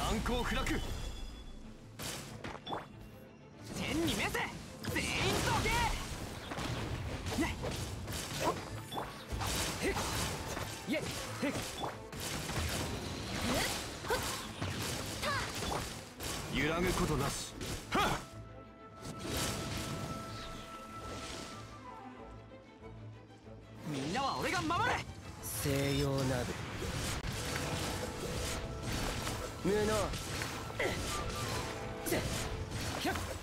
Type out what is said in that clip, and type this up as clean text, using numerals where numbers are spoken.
難攻不落。天に召せ全員どけ。ねっへっいえへっ揺らぐことなし。はっみんなは俺が守れ。 西洋鍋無能。 ひゃっ